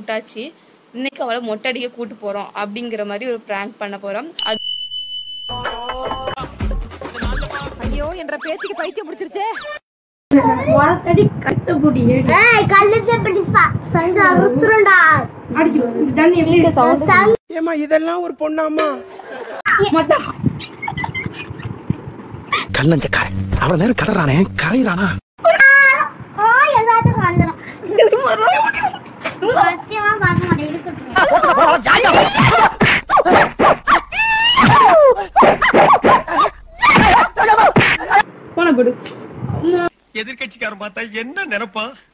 விட்டாச்சு. இன்னைக்கு அவளை மொட்டை அடிக்க கூட்டு போறோம் அப்படிங்கிற மாதிரி ஒரு பிராங்க் பண்ண போறோம். ஐயோ என்ற பேத்திக்கு பைத்தியம் பிடிச்சிருச்சே. வாரத்தடி கட்டபுடி ஏய் கல்லச்ச பிடி சங்க அறுத்துறடா அடிச்சு தண்ணி வெளிய சவுண்ட் ஏமா இதெல்லாம் ஒரு பொண்ணாமா மொட்டை கல்லஞ்சக்காரன் அவள நேரம் கடறானே கரையிறானா எல்லாத்துக்கும் வந்துரும் சத்தியமா பார்க்க மாட்டேன் இருக்கட்டும் போன போடு எதிர்கட்சிக்காரன் பார்த்தா என்ன நினைப்பான்